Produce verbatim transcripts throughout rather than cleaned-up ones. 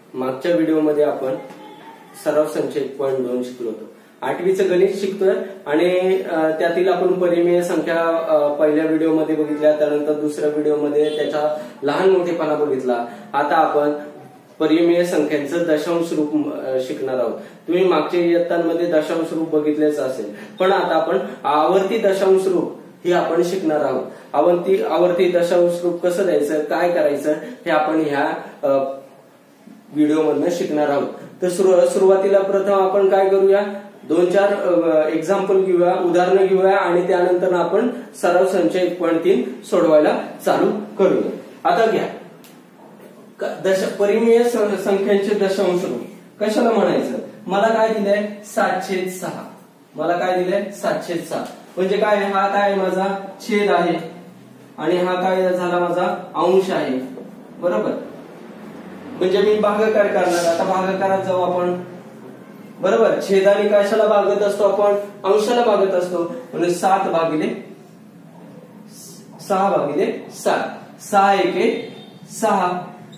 मागच्या व्हिडिओमध्ये आपण सराव संच एक पॉईंट दोन शिकलो होतो. आठवीचं गणित शिकतोय आणि त्यातील आपण परिमेय संख्या पहिल्या व्हिडिओमध्ये बघितल्या, त्यानंतर दुसऱ्या व्हिडिओमध्ये त्याचा लहान मोठेपणा बघितला. आता आपण परिमेय संख्यांचं दशांश रूप शिकणार आहोत. तुम्ही मागच्या इयत्तांमध्ये दशांश रूप बघितलेच असेल, पण आता आपण आवर्ती दशांश रूप हे आपण शिकणार आहोत. आवर्ती आवर्ती दशांश रूप कसं द्यायचं, काय करायचं हे आपण ह्या व्हिडिओमधनं शिकणार आहोत. तर सुरुवातीला प्रथम आपण काय करूया, दोन चार एक्झाम्पल घेऊया, उदाहरणं घेऊया आणि त्यानंतर आपण सराव संच एक पॉईंट तीन सोडवायला चालू करूया. आता घ्या दश परिमेय संख्यांचे दशांश रूप कशाला म्हणायचं. मला काय दिलंय सातशे सहा. मला काय दिलंय सातशे सहा. म्हणजे काय, हा काय माझा छेद आहे आणि हा काय झाला माझा अंश आहे, बरोबर. म्हणजे मी भागाकार करणार. आता भागाकारात जाऊ आपण, बरोबर. छेदाने कशाला भागत असतो आपण, अंशाला भागत असतो. म्हणजे सात भागिले सहा भागिले सात, सहा एके सहा,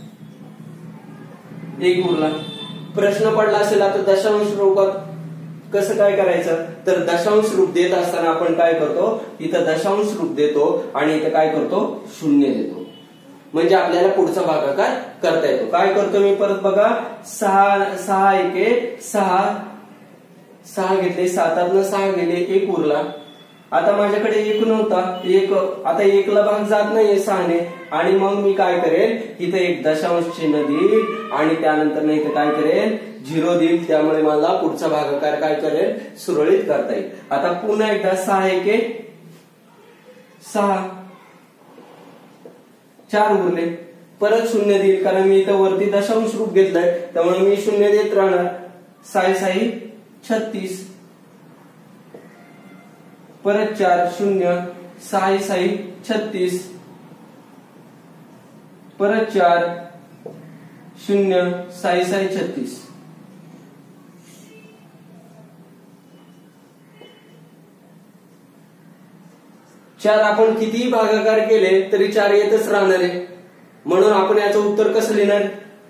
एक उरला. प्रश्न पडला असेल आता दशांश रूपात कसं काय करायचं, तर दशांश रूप देत असताना आपण काय करतो, इथं दशांश रूप देतो आणि इथं काय करतो, शून्य देतो. म्हणजे आपल्याला पुढचा भागाकार करता येतो. काय करतो मी परत बघा, सहा सहा एके सहा, सहा घेतले, सातातनं सहा गेले, एक उरला. आता माझ्याकडे एक नव्हता, एक आता एकला भाग जात नाहीये सहाने, आणि मग मी काय करेल, इथं एक दशांश चिन्ह देईल आणि त्यानंतर इथं काय करेल, झिरो देईल. त्यामुळे मला पुढचा भागाकार काय करेल, सुरळीत करता येईल. आता पुन्हा एकदा सहा एके सहा, चार उरले, परत शून्य देईल कारण मी इथं वरती दशांश रूप घेतलंय, त्यामुळे मी शून्य देत राहणार. साई साई छत्तीस, परत चार शून्य, साई साई छत्तीस, परत चार शून्य, साई साई छत्तीस. चार आपण कितीही भागाकार केले तरी चार येतच राहणार आहे. म्हणून आपण याचं उत्तर कसं लिहिणार,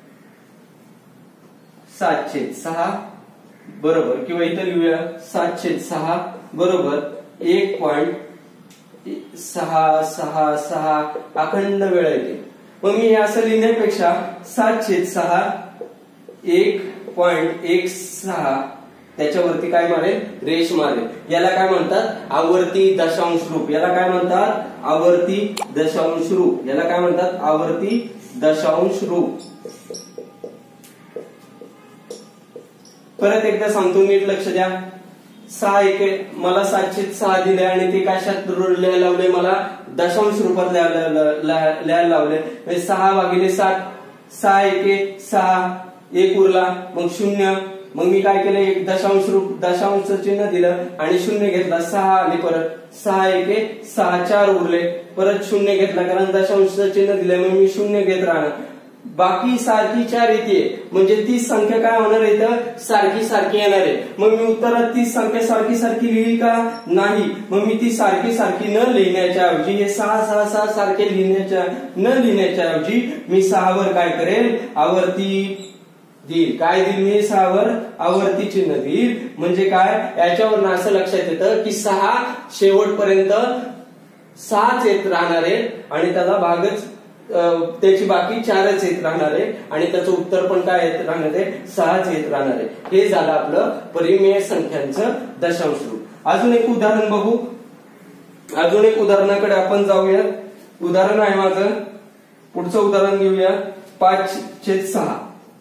सातशे सहा बरोबर, किंवा इथं लिहूया सातशे सहा बरोबर एक पॉइंट सहा सहा सहा अखंड वेळ येते. मग मी असं लिहिण्यापेक्षा सातशे सहा एक पॉइंट एक सहा त्याच्यावरती काय मारेल, रेष मारेल. याला काय म्हणतात, आवर्ती दशांश रूप. याला काय म्हणतात, आवर्ती दशांश रूप. याला काय म्हणतात, आवर्ती दशांश रूप. परत एकदा सांगतो, नीट लक्ष द्या. सहा एक मला सातशे सहा दिले आणि ते कशात लिहायला लावले, मला दशांश रूपात लिहायला लावले. सहा भागिले सात, सहा एके सहा, एक उरला, मग शून्य. मग मी काय केलं, एक दशांश रूप दशांश चिन्ह दिलं आणि शून्य घेतला. सहा आले, परत सहा एके सहा, चार उरले, परत शून्य घेतला कारण दशांश चिन्ह दिलं, मग मी शून्य घेत राहणार. बाकी सारखी चार येते, म्हणजे तीस संख्या काय होणार इथं, सारखी सारखी येणार आहे. मग मी उत्तरात तीस संख्या सारखी सारखी लिहिली का, नाही. मग मी ती सारखी सारखी न लिहिण्याच्या ऐवजी, हे सहा सहा सहा सारखे लिहिण्याच्या न लिहिण्याच्या ऐवजी मी सहावर काय करेल, आवर्ती देईल. काय देईल मी, सहावर आवर्ती चिन्ह देईल. म्हणजे काय, याच्यावरून असं लक्षात येतं की सहा शेवटपर्यंत सहाच येत राहणार आहे आणि त्याला भागच त्याची बाकी चारच येत राहणार आहे आणि त्याचं उत्तर पण काय येत राहणार आहे, सहाच येत राहणार आहे. हे झालं आपलं परिमेय संख्यांचं दशांश रूप. अजून एक उदाहरण बघू. अजून एक उदाहरणाकडे आपण जाऊया. उदाहरण आहे माझं, पुढचं उदाहरण घेऊया. पाच छेद सहा.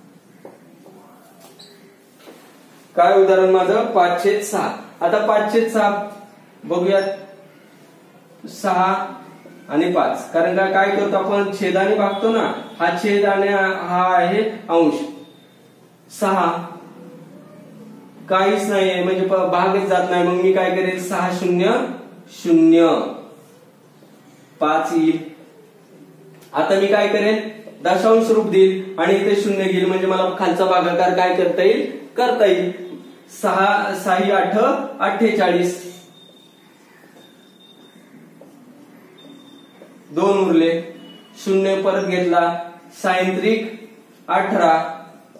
काय उदाहरण माझं, पाच छेद सहा. आता पाच छेद सहा बघूयात. सहा आणि पाच, कारण का काय करतो आपण, छेदाने भागतो ना. हा छेद आणि हा आहे अंश. सहा काहीच नाहीये म्हणजे भागच जात नाही. मग मी काय करेल, सहा शून्य शून्य, पाच येईल. आता मी काय करेल, दशांश रूप देईल आणि इथे शून्य घेईल, म्हणजे मला खालचा भागाकार काय करता येईल, करता येईल. सहा साही आठ अठ्ठेचाळीस, दोन उरले, शून्य परत घेतला, सायंत्रिक अठरा,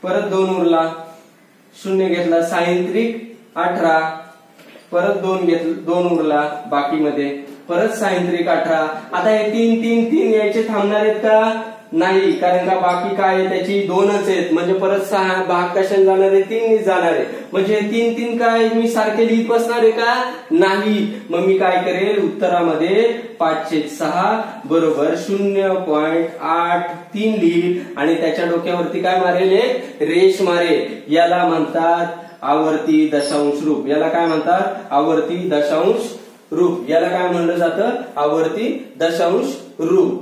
परत दोन उरला, शून्य घेतला, सायंत्रिक अठरा, परत दोन घेतलं, दोन उरला बाकीमध्ये, परत सायंत्रिक अठरा. आता हे तीन तीन तीन यायचे थांबणार आहेत का? नाही, कारण का बाकी काय आहे त्याची दोनच आहेत, म्हणजे परत सहा भाग कशाने जाणार आहे? तीन जाणार आहे. म्हणजे हे तीन तीन काय मी सारखे लिहित बसणार आहे का? नाही. मग मी काय करेल, उत्तरामध्ये पाचशे सहा बरोबर शून्य पॉईंट आठ तीन लिहिल आणि त्याच्या डोक्यावरती काय मारेल? एक रेष मारेल. याला म्हणतात आवर्ती दशांश रूप. याला काय म्हणतात? आवर्ती दशांश रूप. याला काय म्हणलं जातं? आवर्ती दशांश रूप.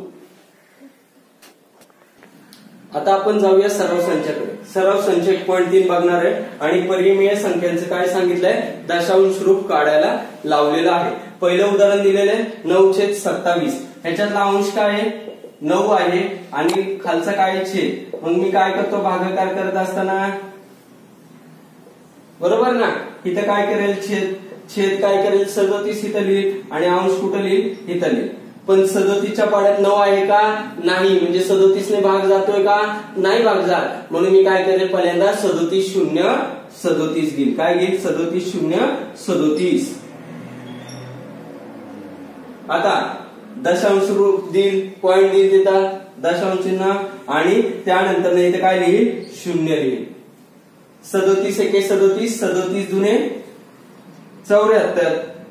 आता आपण जाऊया सराव संचाकडे. सराव संच एक पॉईंट तीन बघणार आहे आणि परिमेय संख्यांचं काय सांगितलंय? दशांश रूप काढायला लावलेलं आहे. पहिलं उदाहरण दिलेलं आहे नऊ छेद सत्तावीस. ह्याच्यातला अंश काय आहे? नऊ आहे आणि खालचा काय छेद. मग मी काय करतो भागाकार करत असताना, बरोबर ना, इथं काय करेल? छेद छेद काय करेल? सदोतीस इथं लिहिल आणि अंश कुठं लिहिल? इथं लिहिल. पण सदोतीसच्या पाड्यात नऊ आहे का? नाही. म्हणजे सदोतीसने भाग जातोय का? नाही भाग जात. म्हणून मी काय करेल? पहिल्यांदा सदोतीस शून्य सदोतीस घेईल. काय घेईल? सदोतीस शून्य सदोतीस. आता दशांश रूप देईल, पॉईंट देईल तिथं दशांश चिन्ह आणि त्यानंतर इथे काय लिहिल? शून्य लिहिल. सदोतीस एके सदोतीस, सदोतीस दुने चौऱ्याहत्तर.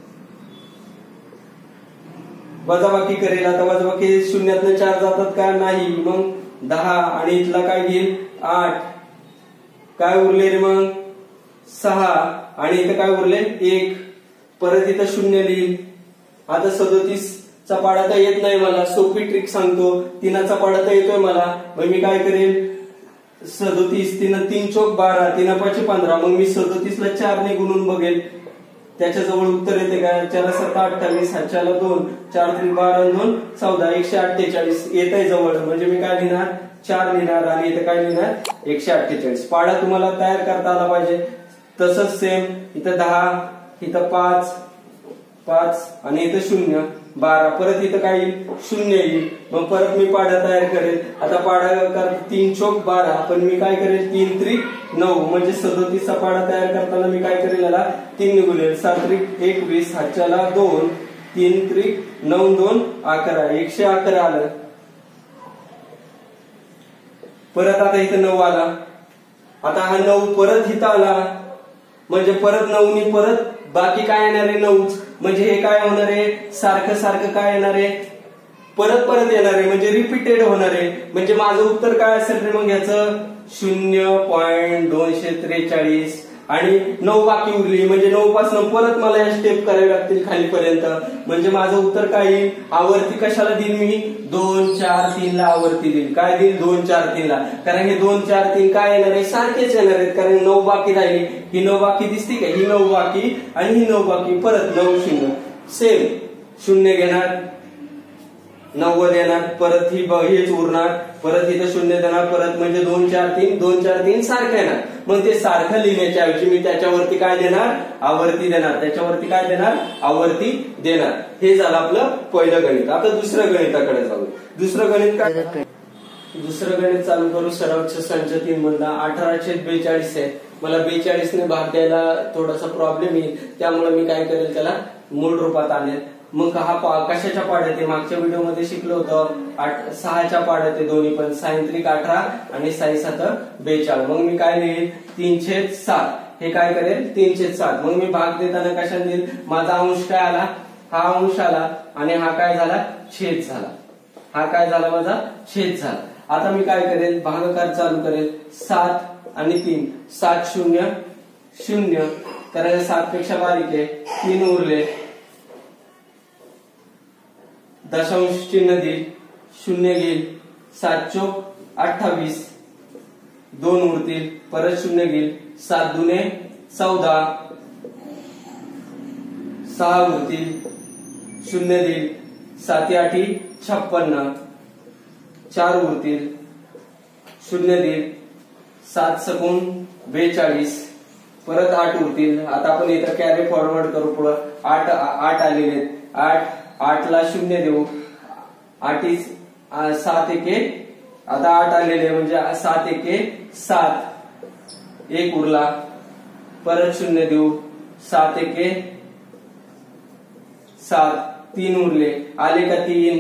वजाबाकी करेल. आता वजाबाकी शून्यातनं चार जातात का? नाही. मग दहा आणि इथला काय घेईल? आठ. काय उरले रे मग? सहा आणि इथं काय उरले? एक. परत इथं शून्य लिहिल. आता सदोतीसचा पाडा तर येत नाही मला, सोपी ट्रिक सांगतो. तीनाचा पाडा तर येतोय मला. मग मी काय करेल? सदोतीस तीन तीन चौक बारा, तीन पाचशे पंधरा. मग मी सदोतीसला चारने गुणून बघेल त्याच्याजवळ उत्तर येते का? चार सत्ता अठ्ठावीस, सातच्याला दोन, चार तीन बारा, दोन चौदा, एकशे अठ्ठेचाळीस येत आहे जवळ. म्हणजे मी काय लिहिणार? चार लिहिणार आणि इथं काय लिहिणार? एकशे अठ्ठेचाळीस. पाडा तुम्हाला तयार करता आला पाहिजे. तसंच सेम इथं दहा, इथं पाच पाच आणि इथं शून्य बारा. परत इथं काय येईल? शून्य येईल. मग परत मी पाडा तयार करेल. आता पाडा तीन चौक बारा, पण मी काय करेल? तीन त्रिक नऊ. म्हणजे सदोतीसचा पाडा तयार करताना मी काय करेल? याला तीन गुणेल. सात त्रिक एकवीस, सातच्याला दोन, तीन त्रिक नऊ, दोन अकरा, एकशे अकरा आलं. परत आता इथं नऊ आला. आता हा नऊ परत इथं आला, म्हणजे परत नऊनी परत बाकी काय येणार आहे? नऊच. म्हणजे हे काय होणार आहे? सारखं सारखं काय येणार आहे? परत परत येणार आहे, म्हणजे रिपीटेड होणार आहे. म्हणजे माझं उत्तर काय असेल रे मग याचं? शून्य पॉईंट दोनशे त्रेचाळीस. आणि नऊ बाकी उरली, म्हणजे नऊ पासून परत मला या स्टेप करावे लागतील खालीपर्यंत. म्हणजे माझं उत्तर काय येईल? आवर्ती कशाला देईल मी? दोन चार तीन ला आवर्ती देईल. काय देईल? दोन चार तीन ला. कारण हे दोन चार तीन काय येणार आहे? सारखेच येणार आहेत. कारण नऊ बाकी राहिली. ही नऊ बाकी दिसती का? ही नऊ बाकी आणि ही नऊ बाकी. परत नऊ शून्य सेम शून्य घेणार, नव्वद येणार, परत ही हेच उरणार, परत इथं शून्य देणार, परत म्हणजे दोन चार तीन दोन चार तीन सारखं येणार. मग ते सारखं लिहिण्याच्या ऐवजी मी त्याच्यावरती काय देणार? आवर्ती देणार. त्याच्यावरती काय देणार? आवर्ती देणार. हे झालं आपलं पहिलं गणित. आता दुसऱ्या गणिताकडे जाऊ. दुसरं गणित काय? दुसरं गणित चालू करू. सरावचे संच तीन म्हणला अठरा छेद बेचाळीस आहे. मला बेचाळीस ने भाग द्यायला थोडासा प्रॉब्लेम येईल, त्यामुळे मी काय करेल? त्याला मूळ रूपात आणेल. मग हा कशाच्या पाड्यात आहे? मागच्या व्हिडिओमध्ये शिकलो होतं सहाच्या पाड्यात आहे दोन्ही पण. सायंत्रिक अठरा आणि साई सात बेचाळीस. मग मी काय लिहिल? तीन छेद सात. हे काय करेल? तीन छेद सात. मग मी भाग देताना कशाने देईल? माझा अंश काय आला? हा अंश आला आणि हा काय झाला? छेद झाला. हा काय झाला? माझा छेद झाला. आता मी काय करेल? भागाकार चालू करेल. सात आणि तीन, सात शून्य शून्य, कारण सात पेक्षा बारीक आहे. तीन उरले, दशांश चिन्ह देईल, शून्य घेईल. सात चौक अठ्ठावीस, दोन उरतील, परत शून्य घेईल. सात दुने चौदा, सहा उरतील, शून्य देईल. साती आठी छप्पन्न, चार उरतील, शून्य देईल. सात सकून बेचाळीस, परत आठ उरतील. आता आपण इथं कॅरी फॉरवर्ड करू. पुढं आठ आठ आलेले आहेत. आठ आठ ला शून्य देऊ. आठीच सात एके, आता आठ आलेले म्हणजे सात एके सात, एक उरला, परत शून्य देऊ, सात एके सात, तीन उरले, आले का तीन?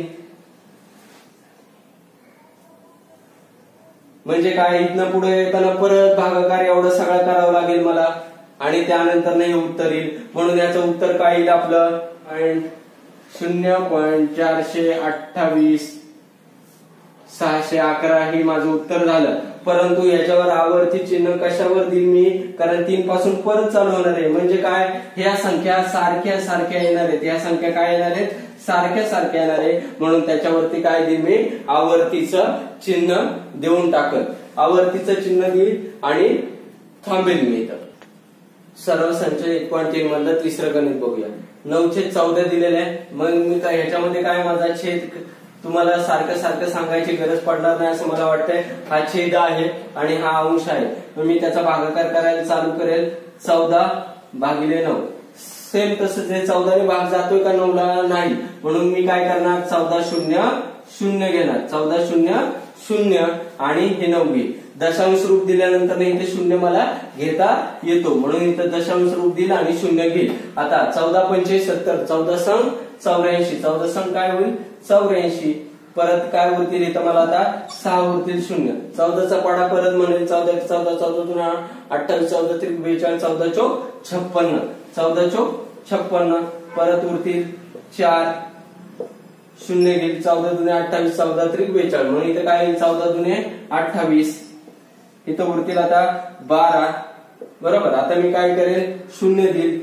म्हणजे काय, इथनं पुढे येताना परत भागाकार एवढं सगळं करावं लागेल मला आणि त्यानंतर नाही उत्तर येईल. म्हणून याचं उत्तर काय येईल आपलं? शून्य पॉईंट चारशे अठ्ठावीस सहाशे अकरा हे माझं उत्तर झालं. परंतु याच्यावर आवर्ती चिन्ह कशावर देईल मी? कारण तीन पासून परत चालू होणार आहे. म्हणजे काय, ह्या संख्या सारख्या सारख्या येणार आहेत. ह्या संख्या काय येणार आहेत? सारख्या सारख्या येणार आहे. म्हणून त्याच्यावरती काय देईल मी? आवर्तीचं चिन्ह देऊन टाकत. आवर्तीचं चिन्ह देईल आणि थांबेल मी इथं. सर्व संच एक पॉईंट तीन मधलं तिसरं गणित बघूया. नऊ छेद चौदा दिलेलं आहे. मग मी काय ह्याच्यामध्ये काय माझा छेद तुम्हाला सारखं सारखं सांगायची गरज पडणार नाही असं मला वाटतंय. हा छेद आहे आणि हा अंश आहे. मग मी त्याचा भागाकार करायला चालू करेल. चौदा भागिले नऊ. सेम तसंच आहे. चौदाने भाग जातोय का नऊला? नाही. म्हणून मी काय करणार? चौदा शून्य शून्य घेणार. चौदा शून्य शून्य आणि हे नऊ घेईल. दशांश रूप दिल्यानंतर इथे शून्य मला घेता येतो. म्हणून इथं दशांश रूप दिलं आणि शून्य घेईल. आता चौदा पंचे सत्तर, चौदा संग चौऱ्याऐंशी. चौदा संग काय होईल? चौऱ्याऐंशी. परत काय उरतील इथं मला? आता सहा उरतील शून्य. चौदाचा पाडा परत म्हणेल. चौदा चौदा चौदा अठ्ठावीस, चौदा त्रिक बेचाळीस, चौदा चौक छप्पन्न. चौदा चौक छप्पन्न. परत उरतील चार, शून्य घेईल. चौदा दुने अठ्ठावीस, चौदा त्रिक बेचाळीस. म्हणून इथं काय येईल? चौदा दुने अठ्ठावीस. इथं उरतील आता बारा. बरोबर. आता मी काय करेल? शून्य देईल.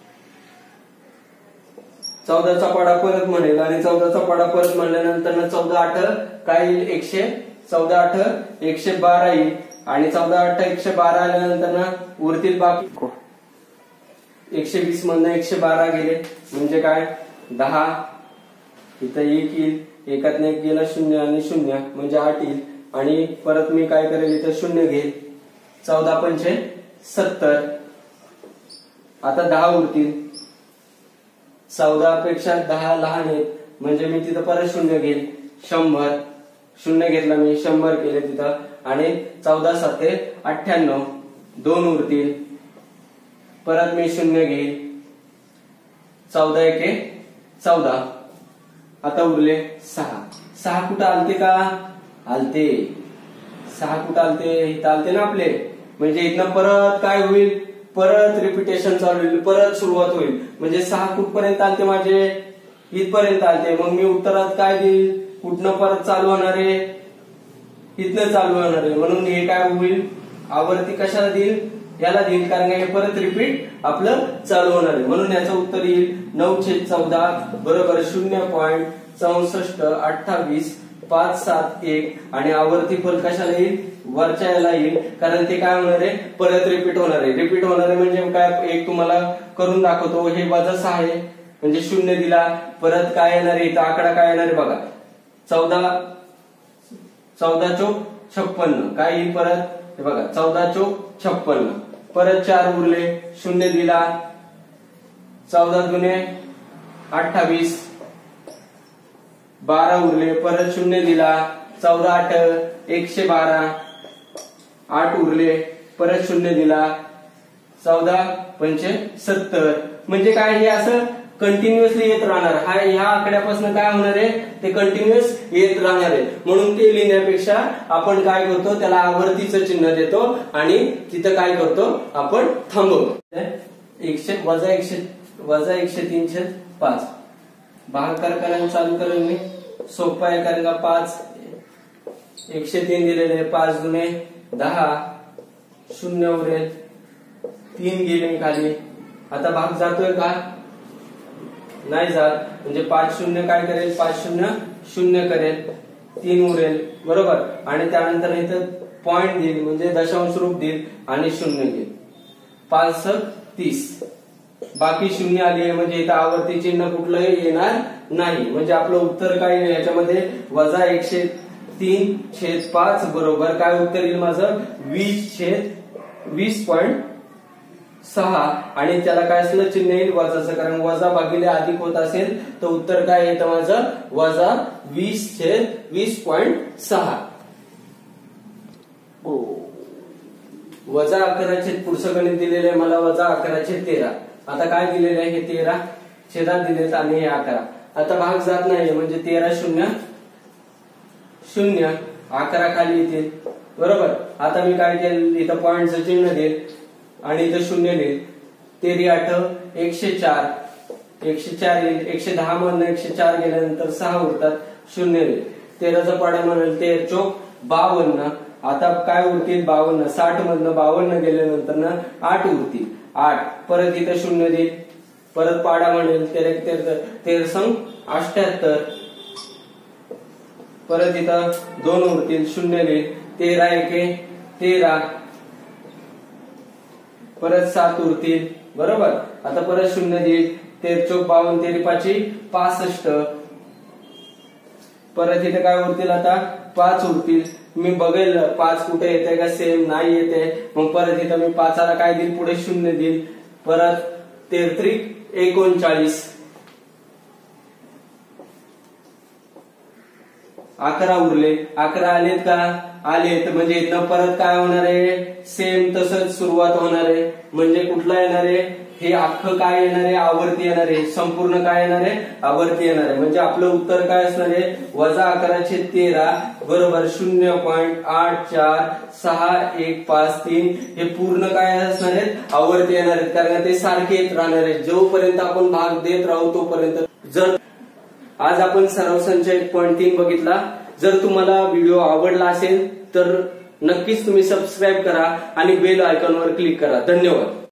चौदाचा पाडा परत म्हणेल आणि चौदाचा पाडा परत म्हणल्यानंतर चौदा आठ काय येईल? एकशे चौदा आठ एकशे बारा येईल. आणि चौदा आठ एकशे बारा आल्यानंतर उरतील बाकी एकशे वीस मधनं एकशे बारा गेले म्हणजे काय? दहा. इथं एक येईल. एकात एक गेला शून्य आणि शून्य म्हणजे आठ येईल. आणि परत मी काय करेल? इथं शून्य घेईल. चौदा पंचे सत्तर. आता दहा उरतील. चौदा पेक्षा दहा लहान आहेत म्हणजे मी तिथं परत शून्य घेईल. शंभर. शून्य घेतला मी. शंभर केले तिथं. आणि चौदा साते अठ्ठ्याण्णव. दोन उरतील. परत मी शून्य घेईल. चौदा एके चौदा. आता उरले सहा. सहा कुठं आलते का? आलते. सहा कुठं आलते? इथं आलते ना आपले. म्हणजे इथनं परत काय होईल? परत रिपिटेशन चालू होईल. परत सुरुवात होईल. म्हणजे सहा कुठपर्यंत आलते माझे? इथपर्यंत आलते. मग मी उत्तरात काय देईल? कुठनं परत चालू होणार आहे? इथनं चालू होणार आहे. म्हणून हे काय होईल? आवर्ती कशाला देईल? याला देईल. कारण हे परत रिपीट आपलं चालू होणार आहे. म्हणून याचं उत्तर येईल नऊ छेद चौदा बरोबर शून्य पॉईंट चौसष्ट अठ्ठावीस पाच सात एक. आणि आवर्ती फल कशाला येईल? वरच्या याला येईल. कारण ते काय होणार आहे? परत रिपीट होणार आहे. रिपीट होणार आहे म्हणजे काय? एक तुम्हाला करून दाखवतो. हे वजा सहा आहे म्हणजे शून्य दिला. परत काय येणार आहे? इथं आकडा काय येणार आहे बघा? चौदा चौदा चौक छप्पन्न. काय येईल परत? हे बघा चौदा चौक छप्पन्न. परत चार उरले. शून्य दिला. चौदा दुने अठ्ठावीस. बारा उरले. परत शून्य दिला. चौदा आठ एकशे बारा. आठ उरले. परत शून्य दिला. चौदा पंचे सत्तर. म्हणजे काय? हे असं कंटिन्युअसली येत राहणार. हा ह्या आकड्यापासून काय होणार आहे? ते कंटिन्युअस येत राहणार आहे. म्हणून ते लिहिण्यापेक्षा आपण काय करतो? त्याला आवर्तीचं चिन्ह देतो आणि तिथं काय करतो? आपण थांबवतो. एकशे वजा एकशे वजा एकशे तीनशे पाच. भागाकार करायला चालू करेल मी. सोपा आहे कारण का पाच एकशे तीन दिलेले. पाच दुने दहा. शून्य उरेल. तीन गेले खाली. आता भाग जातोय का? नाही जात. म्हणजे पाच शून्य काय करेल? पाच शून्य शून्य करेल. तीन उरेल. बरोबर. आणि त्यानंतर इथं पॉइंट देईल म्हणजे दशांश रूप देईल आणि शून्य घेईल. पाच सक तीस. बाकी शून्य आली आहे म्हणजे इथं आवर्ती चिन्ह कुठलंही येणार नाही. म्हणजे आपलं उत्तर काय आहे याच्यामध्ये? वजा एकशे तीन छेद पाच बरोबर काय उत्तर येईल माझं? वीस छेद वीस पॉईंट सहा. आणि त्याला काय असलं चिन्ह येईल? वजाचं. कारण वजा भागिले अधिक होत असेल तर उत्तर काय येतं माझं? वजा वीस छेद वीस पॉईंट सहा. वजा अकराचे पुढचं गणित दिलेलं आहे मला वजा अकराचे तेरा. आता काय दिलेलं आहे हे तेरा छेदात दिलेत आणि हे अकरा. आता भाग जात नाही म्हणजे तेरा शून्य शून्य अकरा खाली येतील बरोबर. आता मी काय केलं इथं पॉईंटचं चिन्ह देईल आणि इथं शून्य लिहिल. तेरी आठ एकशे चार एकशे चार येईल. एकशे दहा मधनं एकशे चार गेल्यानंतर सहा उरतात शून्य येईल. तेराचा पाडा म्हणाल तेर चोक बावन्न. आता काय उरतील बावन्न. साठ मधनं बावन्न गेल्यानंतर ना आठ उरतील. आठ परत इथं शून्य देईल. परत पाडा म्हणेल तेर तेर तेर संग अठ्याहत्तर. परत इथं दोन उरतील शून्य लिहिल. तेरा एके तेरा. परत सात उरतील बरोबर. आता परत शून्य देईल. तेर चौक बावन्न तेरी पाची पासष्ट. परत इथे काय उरतील आता पाच उरतील. मी बघेल पाच कुठे येते का सेम नाही येते मग परत इथं मी पाचाला काय देईल पुढे शून्य देईल. परत तेहत्रिक एकोणचाळीस. अकरा उरले. अकरा आलेत का आलेत म्हणजे इथनं परत काय होणार आहे सेम तसंच सुरुवात होणार आहे. म्हणजे कुठला येणार आहे हे अख्खं काय येणार आहे आवर्ती येणार आहे. संपूर्ण काय येणार आहे आवर्ती येणार आहे. म्हणजे आपलं उत्तर काय असणार आहे वजा अकराशे तेरा बरोबर शून्य पॉईंट आठ चार सहा एक पाच तीन. हे पूर्ण काय असणार आहेत आवर्ती येणार आहेत कारण ते सारखे येत राहणार आहेत जोपर्यंत आपण भाग देत राहू तोपर्यंत. जर आज आपण सराव संच एक पॉईंट तीन बघितला. जर तुम्हाला व्हिडिओ आवडला असेल तर नक्कीच तुम्ही सबस्क्राईब करा आणि बेल आयकॉनवर क्लिक करा. धन्यवाद.